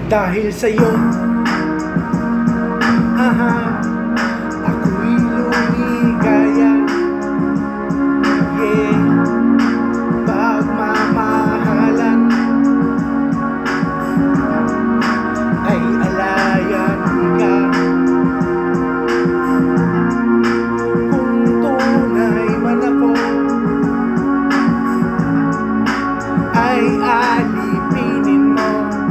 Dahil sa'yo, ako'y lumigaya. Yeah, pagmamahalan ay alayan ka. Kung tunay man ako ay alipinin mo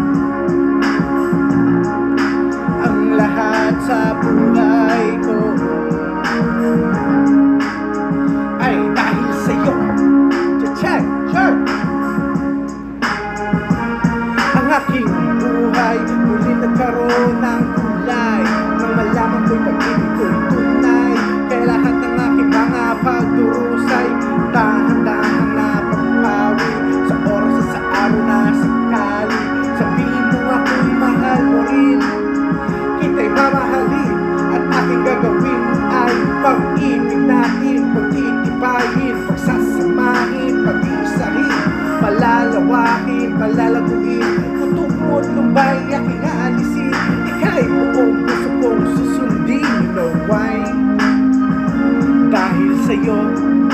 ang lahat sa buhay ko. Ay dahil sa'yo, check, sure. Ang aking buhay muli nagkaroon ng kulay nang malaman ko'y pag-ibig ko'y tunay. Kaya lahat ng aking mga pagdurusay dahan-dahan na pagpawi sa oras at sa araw na sakali. Sabihin mo ako'y mahal mo rin, kita'y mamahalin, at aking gagawin ay pag-ibig natin, pag-iibahin, pagsasamahin, pag-iisahin, palalawakin, palalaguin, tutukod lumbay aking aalisin. Ika'y buong puso kong susundin, you know why? Dahil sa'yo,